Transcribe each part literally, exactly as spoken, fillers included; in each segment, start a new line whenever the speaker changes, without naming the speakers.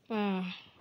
А,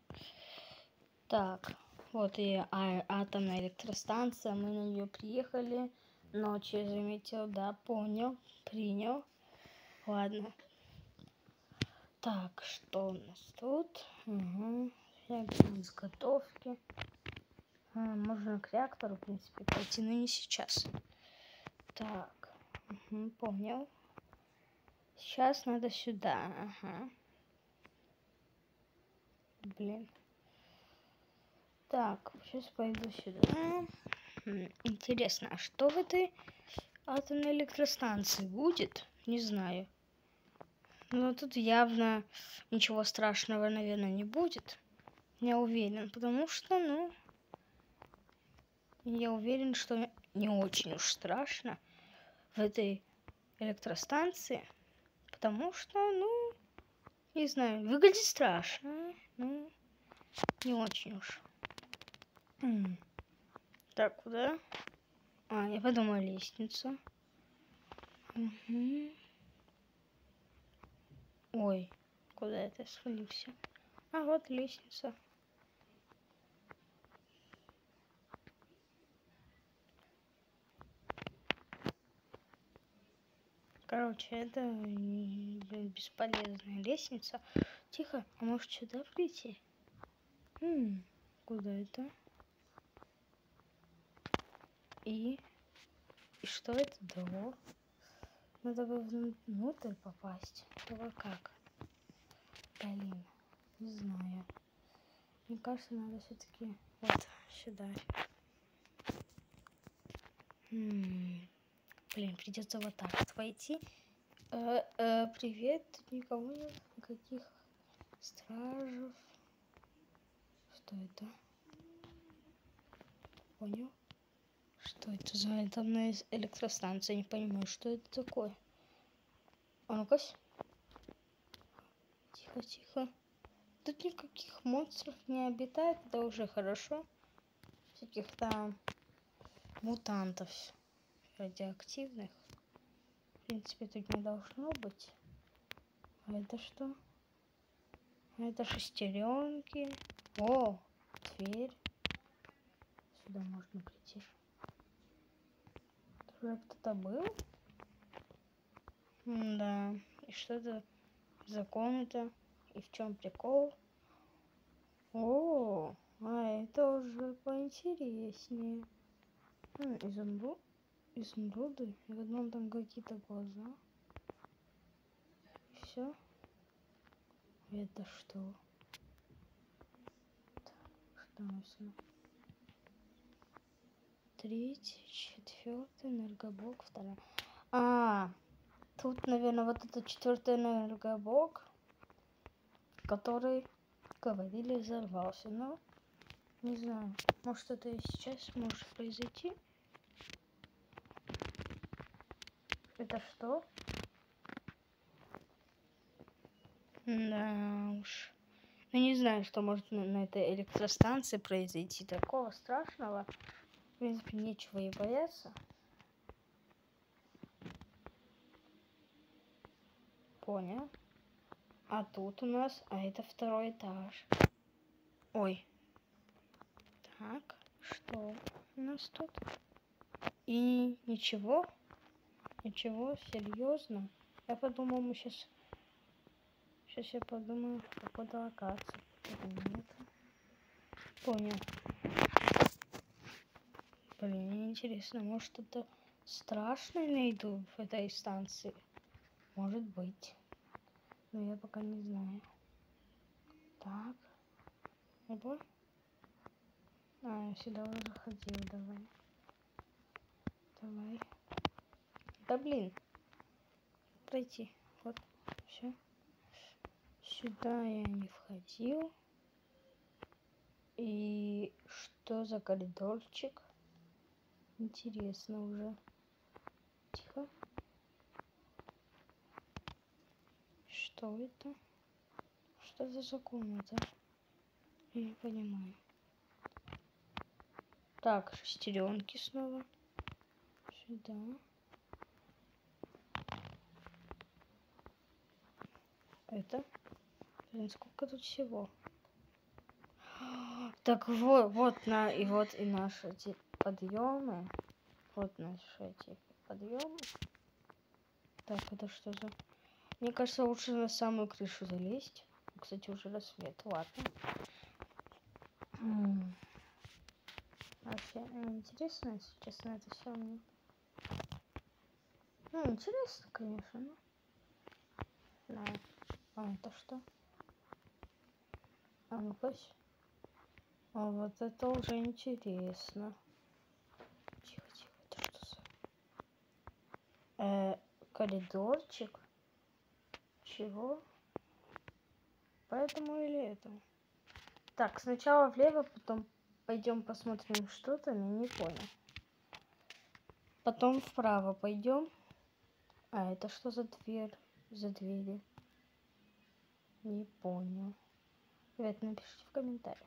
так, вот и а- атомная электростанция. Мы на нее приехали. Ночью заметил, да, понял, принял. Ладно. Так, что у нас тут? Угу. Всякие изготовки. А, можно к реактору, в принципе, пойти, но не сейчас. Так, угу, понял. Сейчас надо сюда. Ага. Блин. Так, сейчас пойду сюда. Интересно, а что в этой атомной электростанции будет? Не знаю. Но тут явно ничего страшного, наверное, не будет. Я уверен, потому что, ну, я уверен, что не очень уж страшно в этой электростанции, потому что, ну, не знаю, выглядит страшно, ну, не очень уж. М. Так, куда? А, я подумала, лестница. Угу. Ой, куда это свалился? А, вот лестница. Короче, это бесполезная лестница. Тихо, а может сюда прийти? М, куда это? И... И что это дало? Надо бы внутрь попасть. Только как? Блин, не знаю. Мне кажется, надо все-таки вот сюда. М, блин, придется вот так вот войти. Э, э, привет, никого нет, никаких стражев. Что это? Понял? Что это за атомная электростанция? Не понимаю, что это такое. А ну-ка. Тихо, тихо. Тут никаких монстров не обитает, это уже хорошо. Всяких там мутантов радиоактивных. В принципе, тут не должно быть. А это что? А это шестеренки. О, дверь. Сюда можно прийти. Тут уже кто-то был? Да. И что это за комната? И в чем прикол? О, а это уже поинтереснее. М, изумруд, изумруды. И в одном там какие-то глаза. И все. Это что? Что написано? Третий, четвертый, энергоблок, вторая. А, тут, наверное, вот этот четвертый энергоблок, который, говорили, взорвался. Но, не знаю, может это и сейчас может произойти. Это что? Да уж. Я не знаю, что может на, на этой электростанции произойти. Такого страшного. В принципе, нечего и бояться. Понял. А тут у нас... А это второй этаж. Ой. Так, что у нас тут? И ничего? Ничего, серьезно? Я подумал, мы сейчас... Сейчас я подумаю, какой-то локации. Нет. Понял. Блин, мне интересно, может это страшное найду в этой станции? Может быть. Но я пока не знаю. Так. Оба. А, я сюда уже заходил, давай. Давай. Да блин. Пройти. Вот. Все. Сюда я не входил. И что за коридорчик? Интересно уже. Тихо. Что это? Что это за комната? Я не понимаю. Так, шестеренки снова. Сюда. Это? Блин, сколько тут всего. Так вот, вот на и вот и наши эти подъемы. Вот наши эти подъемы. Так, это что за... Мне кажется, лучше на самую крышу залезть. Кстати, уже рассвет. Ладно. М. Вообще, интересно, если честно, это все мне. Ну, интересно, конечно, но... Да. А, это что? А ну-ка. А вот это уже интересно. Тихо, тихо, это что за... Э, коридорчик? Чего? Поэтому или этому? Так, сначала влево, потом пойдем посмотрим, что там, я не понял. Потом вправо пойдем. А, это что за дверь? За двери? Не понял. Ребят, напишите в комментариях.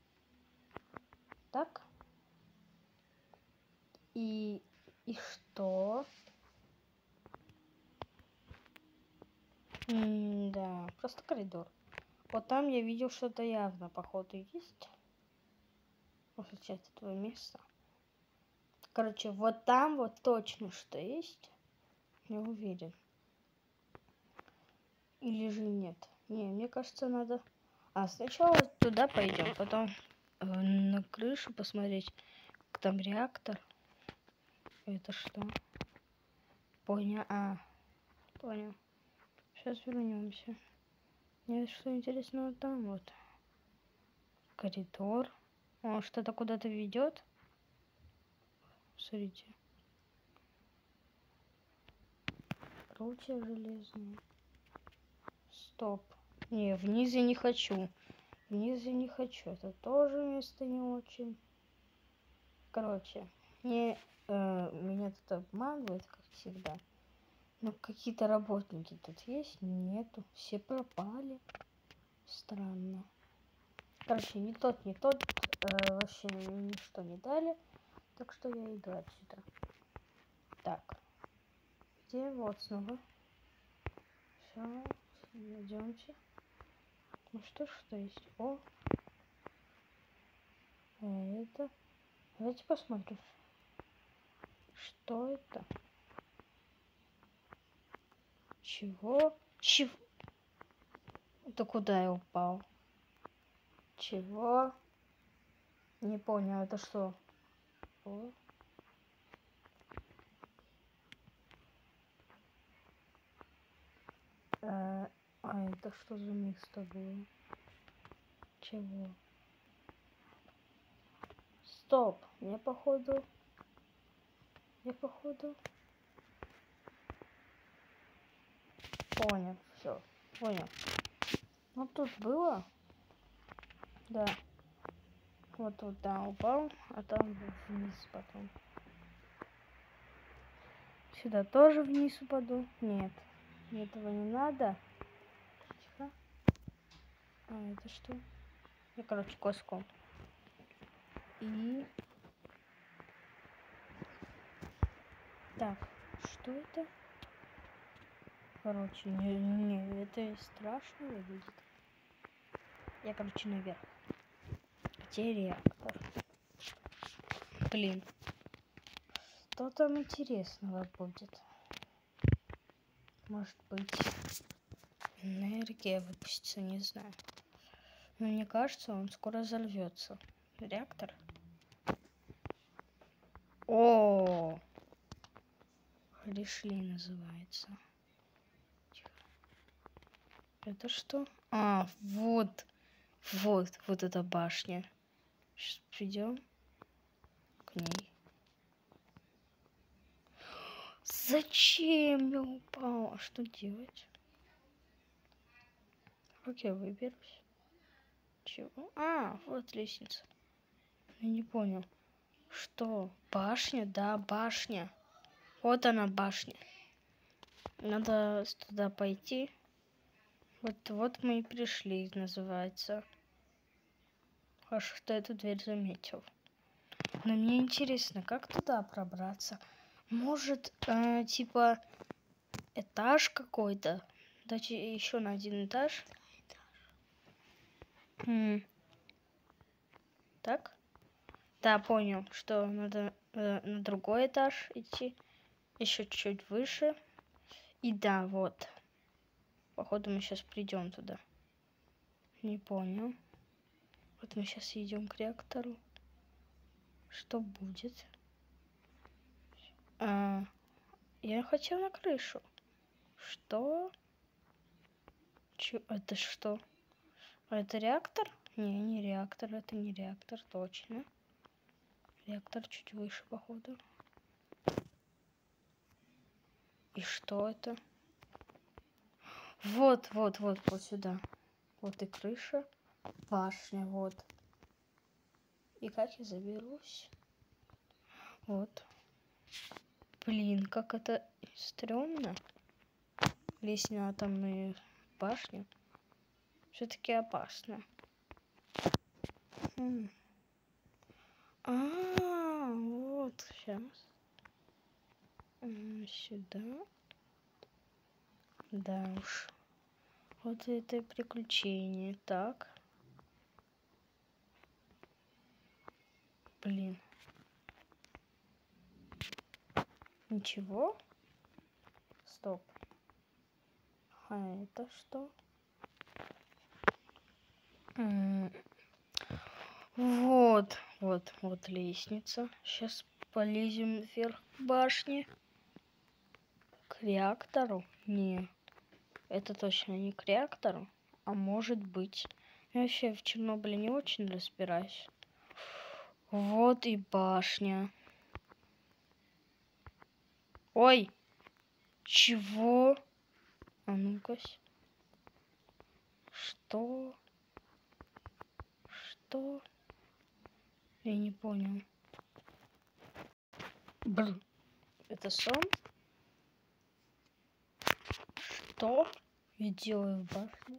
Так. И... И что? М-да, просто коридор. Вот там я видел, что-то явно, походу, есть. Может, сейчас это твое место. Короче, вот там вот точно что есть. Не уверен. Или же нет. Не, мне кажется, надо... А, сначала туда пойдем, потом э, на крышу посмотреть. Там реактор. Это что? Понял. А, понял. Сейчас вернемся. Нет, что интересного там вот. Коридор. Он что-то куда-то ведет. Смотрите. Прутья железные. Стоп. Не, вниз я не хочу. Вниз я не хочу. Это тоже место не очень. Короче, не, э, меня тут обманывают, как всегда. Но какие-то работники тут есть? Нету. Все пропали. Странно. Короче, ни тот, ни тот э, вообще ничто не дали. Так что я иду отсюда. Так. Где? Вот снова. Все. Идемте. Ну что, что есть? О. А это. Давайте посмотрим. Что это? Чего? Чего? Это куда я упал? Чего? Не понял, это что? О. А, а это что за место было? Чего? Стоп, я походу... Я походу... Понял, все, понял. Вот тут было? Да. Вот тут, да, упал, а там вниз потом. Сюда тоже вниз упаду? Нет, этого не надо. Тихо. А, это что? Я, короче, коском. И... Так, что это? Короче, не, не, это страшно выглядит. Я, короче, наверх. Где реактор? Блин. Что там интересного будет? Может быть, энергия выпустится, не знаю. Но мне кажется, он скоро взорвется. Реактор. О, пришли, называется. Это что? А, вот, вот, вот эта башня. Сейчас придем к ней. Зачем я упал? А что делать? Как я выберусь? Чего? А, вот лестница. Я не понял. Что? Башня? Да, башня. Вот она, башня. Надо туда пойти. Вот, вот мы и пришли, называется. Хорошо, что эту дверь заметил. Но мне интересно, как туда пробраться? Может, э, типа, этаж какой-то? Дать еще на один этаж? М. Так? Да, понял, что надо э, на другой этаж идти. Еще чуть выше. И да, вот. Походу мы сейчас придем туда. Не понял. Вот мы сейчас идем к реактору. Что будет? А, я хотел на крышу. Что? Чё? Это что? А это реактор? Не, не реактор. Это не реактор, точно. Реактор чуть выше, походу. И что это? Вот, вот, вот, вот сюда. Вот и крыша. Башня, вот. И как я заберусь? Вот. Блин, как это стрёмно. Лезть на атомную башню. Все-таки опасно. Хм. А, вот сейчас. Сюда. Да уж. Вот это приключение. Так. Блин. Ничего? Стоп. А это что? М, Вот, вот, вот лестница. Сейчас полезем вверх башни. К реактору? Не. Это точно не к реактору. А может быть. Я вообще в Чернобыле не очень разбираюсь. Вот и башня. Ой! Чего? А ну-ка. Что? Что? Я не понял. Блин. Это сон? Что я делаю в башне?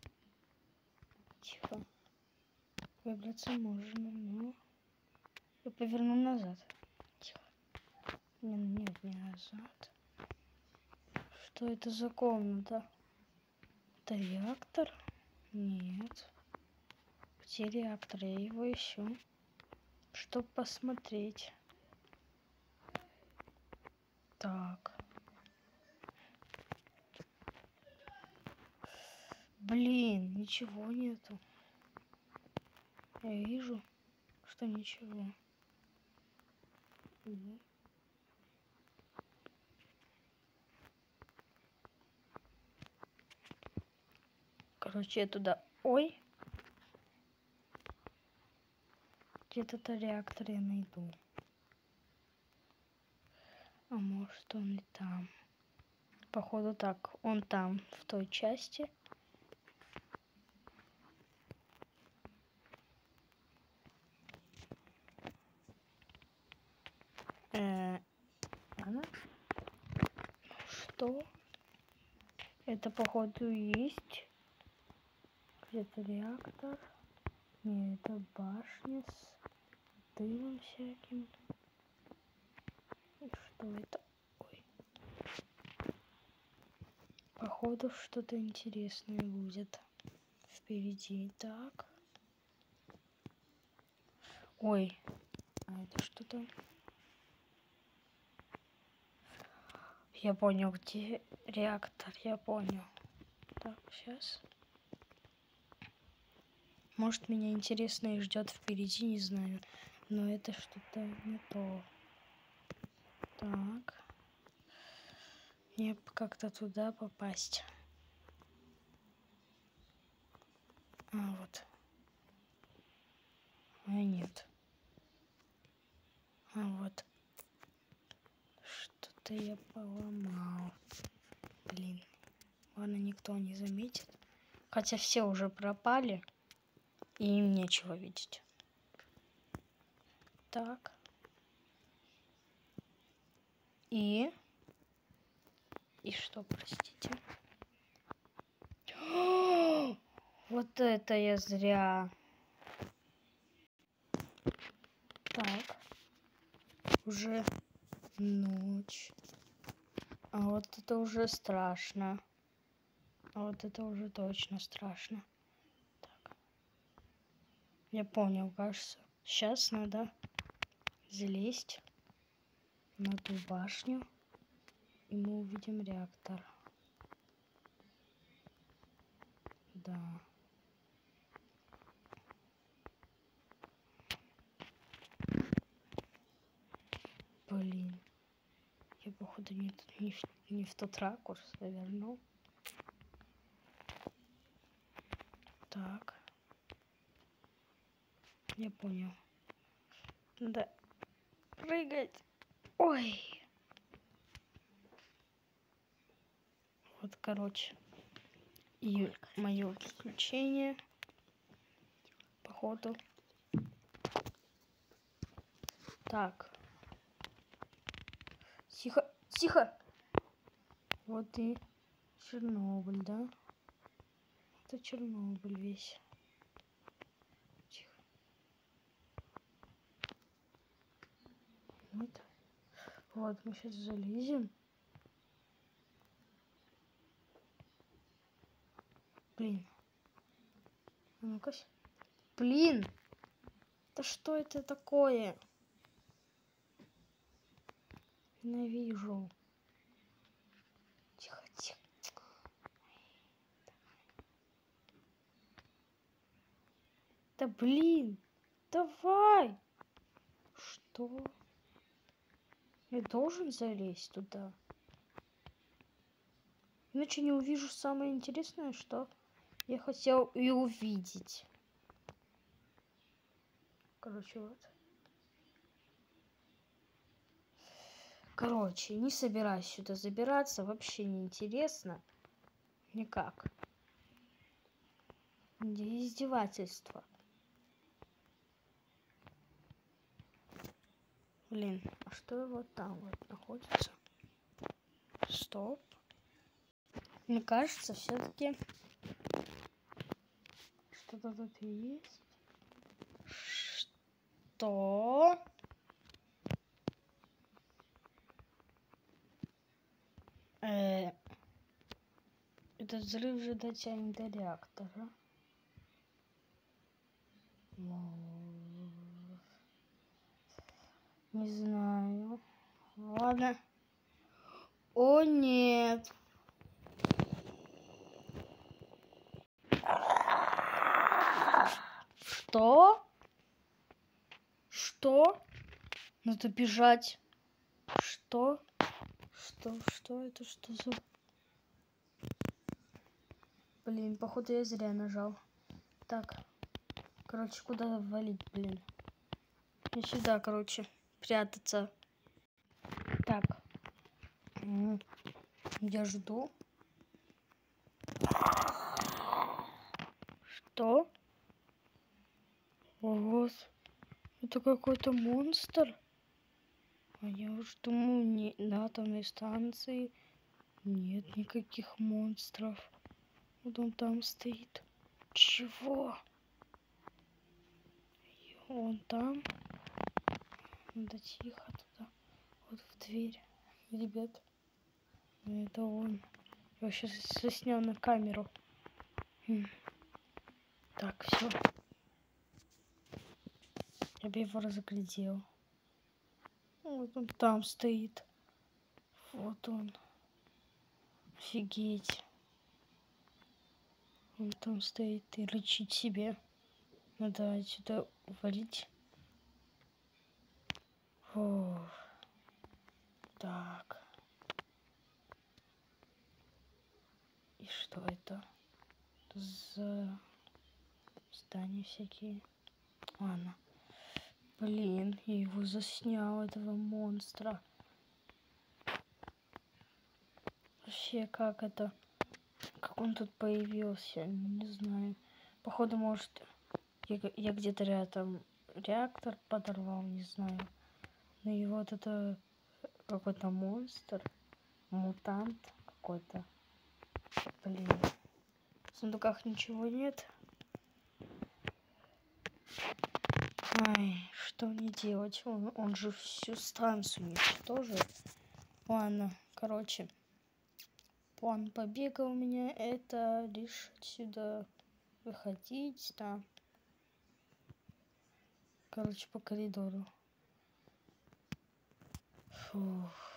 Тихо. Выбраться можно, но... Я поверну назад. Тихо. Нет, нет, не назад. Что это за комната? Это реактор? Нет. Где реактор? Я его ищу. Чтоб посмотреть. Так. Блин, ничего нету. Я вижу, что ничего. Угу. Короче, я туда... Ой! Где-то реактор я найду. А может он и там. Походу так. Он там, в той части. Э, она? Что? Это походу есть. Где-то реактор. Не, это башня с дымом всяким. И что это? Ой. Походу что-то интересное будет впереди. Так. Ой. А это что-то? Я понял, где реактор. Я понял. Так, сейчас. Может, меня интересное ждет впереди, не знаю. Но это что-то не то. Так. Мне как-то туда попасть. А, вот. А, нет. А, вот. Что-то я поломал. Блин. Ладно, никто не заметит. Хотя все уже пропали. И им нечего видеть. Так. И... И что, простите? Вот это я зря. Так. Уже ночь. А вот это уже страшно. А вот это уже точно страшно. Так. Я понял, кажется. Сейчас надо залезть на ту башню, и мы увидим реактор. Да. Блин. Я, походу, не, не, в, не в тот ракурс завернул. Так. Я понял. Надо прыгать. Ой. Вот, короче. И мое приключение. Походу. Так. Тихо, тихо. Вот и Чернобыль, да? Это Чернобыль весь. Тихо. Вот. Вот, мы сейчас залезем. Блин. А ну-ка. Блин. Да что это такое? Ненавижу. Тихо, тихо. Да блин. Давай. Что? Я должен залезть туда. Иначе не увижу самое интересное, что я хотел и увидеть. Короче, вот. Короче, не собираюсь сюда забираться. Вообще не интересно. Никак. Издевательство. Блин, а что вот там вот находится? Стоп. Мне кажется, все-таки что-то тут есть. Что? Э, этот взрыв же дотянет до реактора. Не знаю. Ладно. О, нет. Что? Что? Надо бежать. Что? Что? Что это? Что за... Блин, походу я зря нажал. Так. Короче, куда валить, блин? И сюда, короче, прятаться. Так. Я жду. Что? Вот. Это какой-то монстр. А я уж думаю, не, на атомной станции нет никаких монстров. Вот он там стоит. Чего? И он там. Надо тихо туда. Вот в дверь. Ребят. Это он. Я сейчас заснял на камеру. Так, все. Я бы его разглядел. Вот он там стоит. Вот он. Офигеть. Он там стоит и рычит себе. Надо отсюда валить. О, так. И что это? За здания всякие. Ладно. Блин, я его заснял, этого монстра. Вообще, как это? Как он тут появился? Не знаю. Походу, может, я, я где-то рядом реактор подорвал, не знаю. Ну и вот это какой-то монстр. Мутант какой-то. Блин. В сундуках ничего нет. Ай, что мне делать? Он, он же всю станцию уничтожит. Ладно, короче. План побега у меня это лишь отсюда выходить, да. Короче, по коридору. Фух.